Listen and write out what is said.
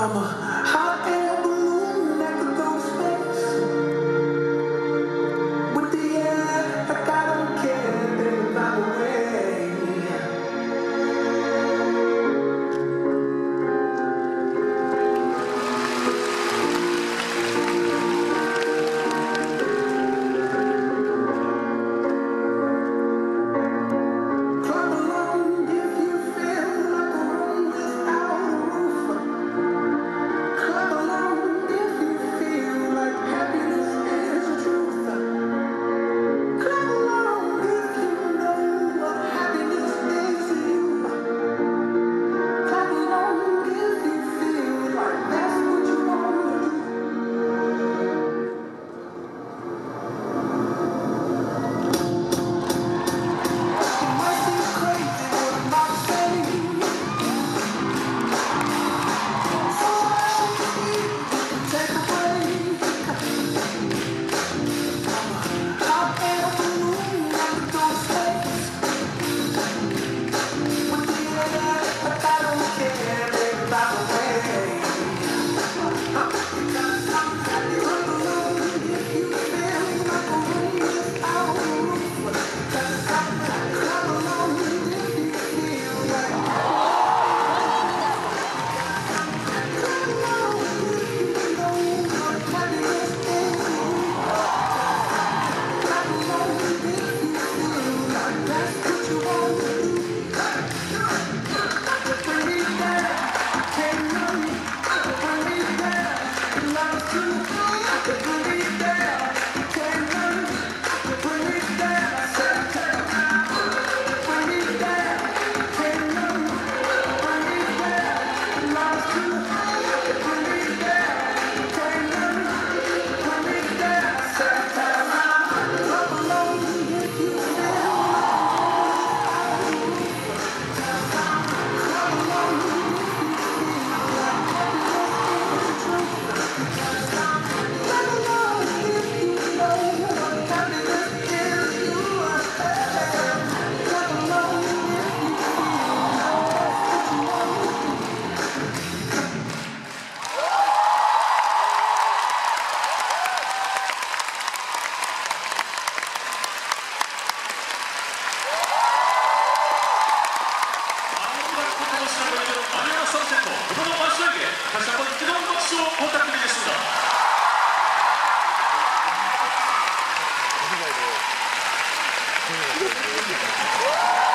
I'm a hot air balloon that could go to space with the air, like I don't care, baby, by the way. Clap along if you feel like a room without a roof. Clap along if you feel like happiness is the truth. Clap along if you know what happiness is to you. Clap along if you feel like that's what you want to do. It might seem crazy what I'm about to say. So take a break. Hot air balloon that could go to space with the air, but I don't care, baby, by the way. Because I'm happy alone if you feel like a room without a roof. Because I'm clap along if you feel like clap along if you know what happiness is. Clap along if you feel like that's what you want to do. Bring me there, can't run. Bring me there, love to. Bring me there, can't run. Bring me there, bring me there, can't run. Bring me there, love to. Bring me there, can't run. Bring me there, clap along if you feel. Clap along if you feel like happiness is the truth. Clap along if you know what happiness is to you. Clap along if you feel that's what you want to do. 아무나 포토 시작을 마리아나 선센터 그보다 마시에게 다시 한번 뜨거운 박수 부탁드리겠습니다. 어디 가야 돼?